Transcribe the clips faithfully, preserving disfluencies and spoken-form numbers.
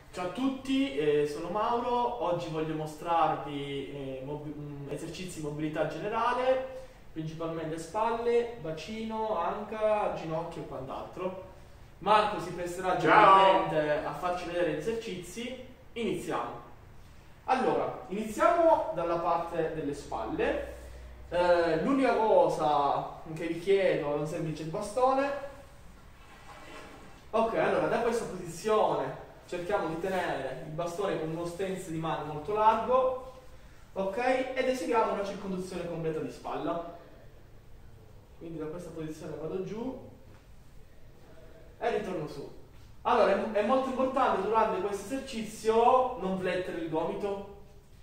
Ciao a tutti, eh, sono Mauro. Oggi voglio mostrarvi eh, mobi- mm, esercizi di mobilità generale, principalmente spalle, bacino, anca, ginocchio e quant'altro. Marco si presterà Ciao! gentilmente a farci vedere gli esercizi. Iniziamo. Allora, iniziamo dalla parte delle spalle. Eh, l'unica cosa che vi chiedo è un semplice bastone. Ok, allora da questa posizione cerchiamo di tenere il bastone con uno stance di mano molto largo, ok? Ed eseguiamo una circonduzione completa di spalla. Quindi da questa posizione vado giù e ritorno su. Allora, è, è molto importante durante questo esercizio non flettere il gomito.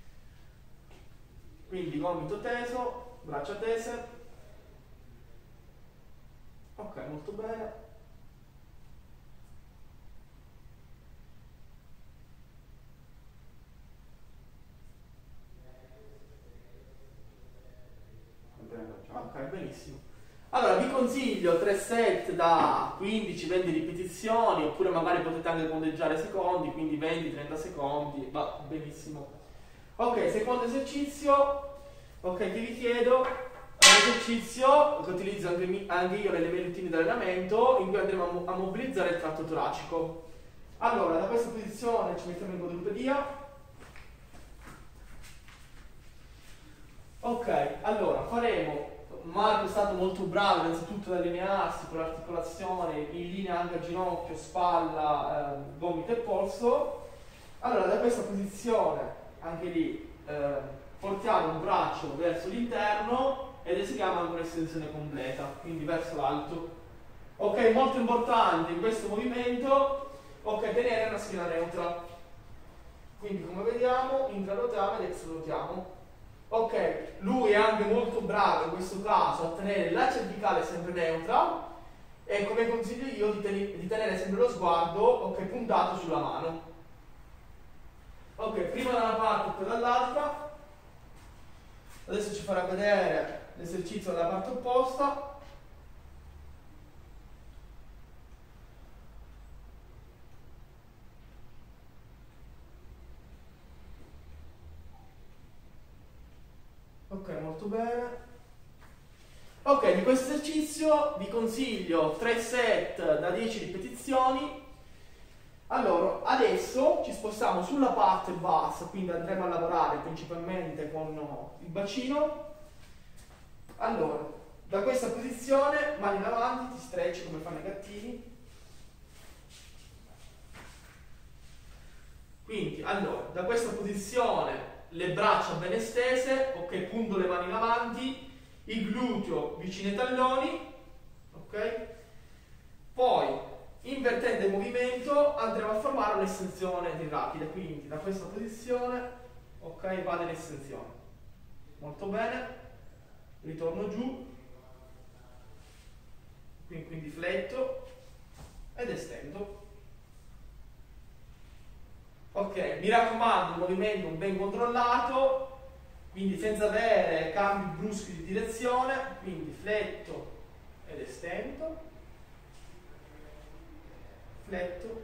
Quindi gomito teso, braccia tese. Ok, molto bene. Ok, benissimo. Allora, vi consiglio tre set da quindici venti ripetizioni, oppure magari potete anche conteggiare secondi, quindi venti trenta secondi, va benissimo. Ok, secondo esercizio, ok, che vi chiedo, è un esercizio che utilizzo anche, mi- anche io nelle mie routine di allenamento, in cui andremo a, mo- a mobilizzare il tratto toracico. Allora, da questa posizione ci mettiamo in quadrupedia. Ok, allora faremo. Marco è stato molto bravo innanzitutto ad allinearsi con l'articolazione in linea anche a ginocchio, spalla, eh, gomito e polso. Allora, da questa posizione, anche lì, eh, portiamo un braccio verso l'interno ed eseguiamo anche un'estensione completa, quindi verso l'alto. Ok, molto importante in questo movimento, ok, tenere una schiena neutra. Quindi come vediamo, intrarotiamo ed extrarotiamo. Ok, lui è anche molto bravo in questo caso a tenere la cervicale sempre neutra e come consiglio io di, ten- di tenere sempre lo sguardo, ok, puntato sulla mano. Ok, prima da una parte e poi dall'altra. Adesso ci farà vedere l'esercizio dalla parte opposta. Ok, molto bene. Ok, di questo esercizio vi consiglio tre set da dieci ripetizioni. Allora, adesso ci spostiamo sulla parte bassa, quindi andremo a lavorare principalmente con il bacino. Allora, da questa posizione, mani in avanti, ti stretch come fanno i gattini. Quindi, allora, da questa posizione le braccia ben estese, ok, punto le mani in avanti, il gluteo vicino ai talloni, ok? Poi, invertendo il movimento, andremo a formare un'estensione di rapida, quindi da questa posizione, ok, vado in estensione. Molto bene, ritorno giù, quindi, quindi fletto ed estendo. Ok, mi raccomando, un movimento ben controllato, quindi senza avere cambi bruschi di direzione, quindi fletto ed estendo, fletto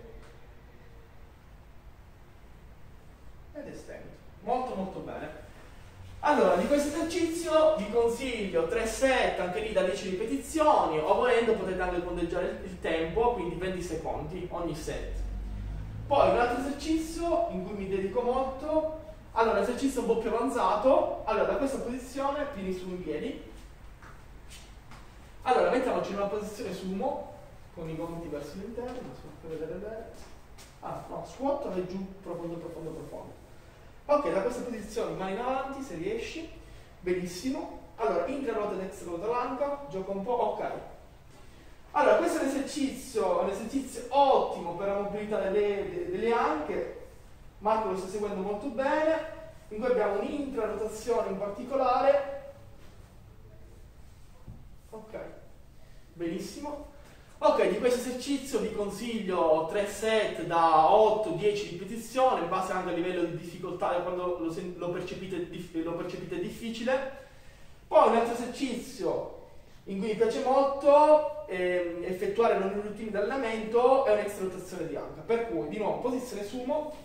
ed estendo. Molto molto bene. Allora, di questo esercizio vi consiglio tre set, anche lì da dieci ripetizioni, o volendo potete anche conteggiare il tempo, quindi venti secondi ogni set. Poi un altro esercizio in cui mi dedico molto, allora esercizio un po' più avanzato. Allora, da questa posizione vieni su in piedi. Allora, mettiamoci in una posizione sumo, con i gomiti verso l'interno, non so per vedere bene. Ah, no, squat e giù, profondo, profondo, profondo. Ok, da questa posizione mani in avanti, se riesci, benissimo. Allora, intraruota ed extraruota l'anca, gioca un po', ok. Allora, questo è un esercizio, un esercizio ottimo per la mobilità delle, delle anche. Marco lo sta seguendo molto bene, in cui abbiamo un'intrarotazione in particolare. Ok, benissimo. Ok, di questo esercizio vi consiglio tre set da otto dieci ripetizioni, in base anche al livello di difficoltà, quando lo, lo, percepite, lo percepite difficile. Poi un altro esercizio in cui mi piace molto eh, effettuare non routine di allenamento è un'extra rotazione di anca. Per cui, di nuovo, posizione sumo,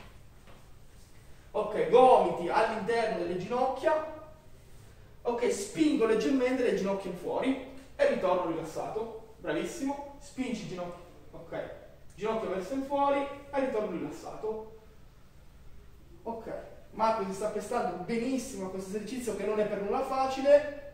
ok, gomiti all'interno delle ginocchia, ok, spingo leggermente le ginocchia in fuori e ritorno rilassato, bravissimo, spingi il ginocchio, ok, ginocchio verso in fuori e ritorno rilassato, ok. Marco si sta prestando benissimo a questo esercizio che non è per nulla facile,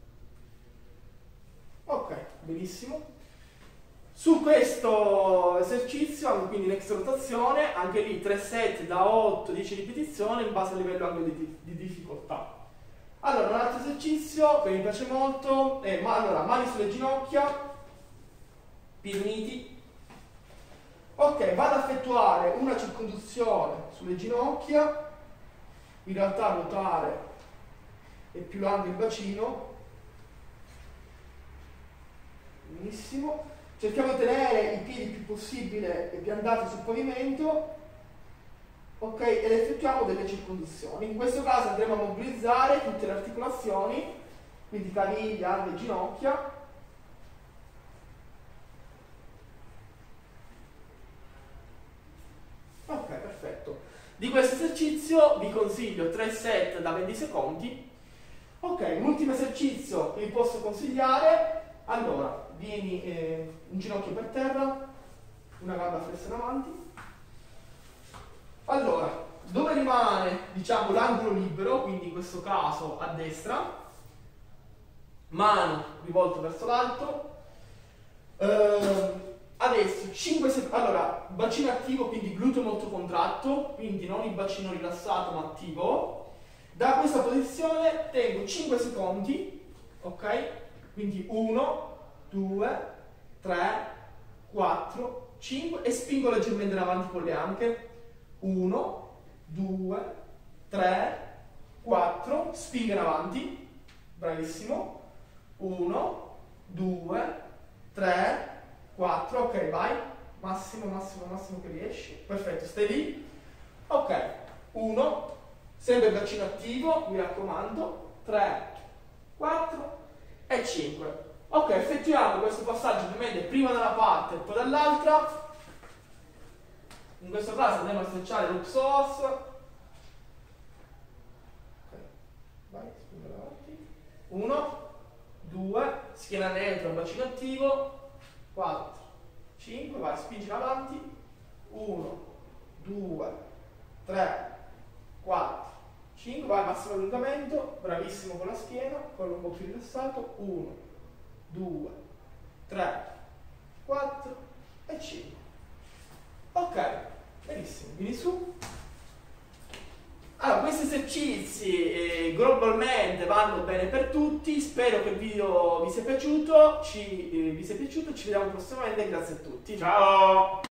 ok, benissimo. Su questo esercizio, anche quindi in extra rotazione, anche lì tre set da otto dieci ripetizioni in base al livello anche di, di difficoltà. Allora, un altro esercizio che mi piace molto è ma, allora, mani sulle ginocchia, piedi uniti. Ok, vado ad effettuare una circonduzione sulle ginocchia, in realtà ruotare è più largo il bacino. Benissimo. Cerchiamo di tenere i piedi il più possibile piantati sul pavimento, ok, ed effettuiamo delle circonduzioni. In questo caso andremo a mobilizzare tutte le articolazioni, quindi caviglie, gambe, ginocchia. Ok, perfetto. Di questo esercizio vi consiglio tre set da venti secondi. Ok, un ultimo esercizio che vi posso consigliare. Allora, vieni eh, un ginocchio per terra, una gamba flessa in avanti. Allora, dove rimane, diciamo, l'angolo libero, quindi in questo caso a destra, mano rivolta verso l'alto, eh, adesso cinque secondi, allora, bacino attivo, quindi gluteo molto contratto, quindi non il bacino rilassato ma attivo. Da questa posizione tengo cinque secondi, ok? Quindi uno, due, tre, quattro, cinque e spingo leggermente in avanti con le anche. uno, due, tre, quattro, spingo in avanti, bravissimo. uno, due, tre, quattro, ok, vai. Massimo, massimo, massimo che riesci. Perfetto, stai lì. Ok, uno, sempre il bacino attivo, mi raccomando. tre, quattro e cinque. Ok, effettuiamo questo passaggio ovviamente prima da una parte e poi dall'altra. In questo caso andiamo a strecciare lo psoas. Ok, vai, spingo avanti. uno, due, schiena neutra, bacino attivo. quattro, cinque, vai, spingi in avanti. uno, due, tre, quattro, cinque, vai, massimo allungamento, bravissimo con la schiena, collo un po' più rilassato. uno, due, tre, quattro e cinque. Ok, benissimo, vieni su. Allora, questi esercizi eh, globalmente vanno bene per tutti, spero che il video vi sia piaciuto, ci, eh, vi sia piaciuto, ci vediamo prossimamente, grazie a tutti. Ciao!